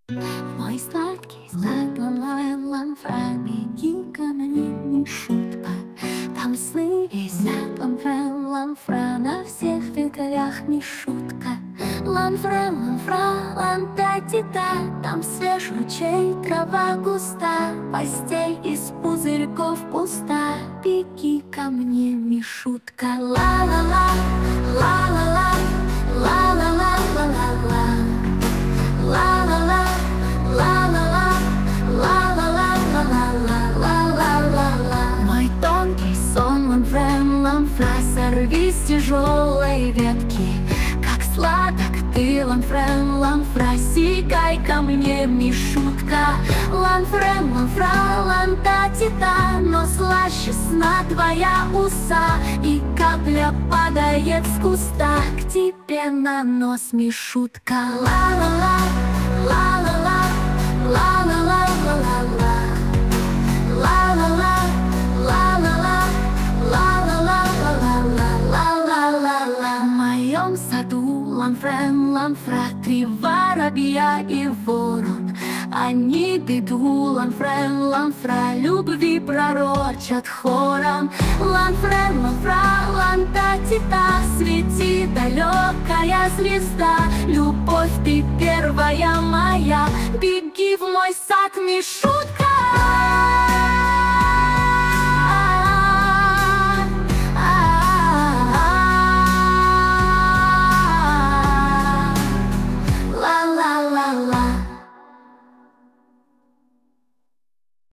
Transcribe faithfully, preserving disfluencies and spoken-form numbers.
Мой сладкий сладкий ланфра, беги ко мне, Мишутка. Там сны висят, ланфра, ланфра, на всех ветвях, Мишутка. Ланфра, ланфра, лантатита, там свеж ручей, трава густа, постель из пузырьков пуста. Беги ко мне, Мишутка. Ла-ла-ла, ла-ла-ла, ла-ла-ла, ла-ла-ла. Ла-ла-ла, ла-ла-ла, ла-ла-ла, ла-ла-ла. Мой тонкий сон, ланфрен, ланфра, сорви с тяжелой ветки. Как сладок ты, ланфрен, ланфра, сигай ко мне, Мишутка. Ланфрен, ланфра, лантатита, но слаще сна твоя уса. И капля падает с куста к тебе на нос, Мишутка. Ла-ла-ла, ла-ла-ла, ла-ла-ла, ла-ла-ла. Ла-ла-ла, ла-ла-ла, ла-ла-ла, ла-ла-ла. В моем саду ланфрен, ланфра, три воробья и ворон. Они беду, ланфрен, ланфра, любви пророчат хором. Ланфрен, ланфра, лантатита, свети, далекая звезда. Любовь, ты первая моя, беги в мой сад, Мишутка.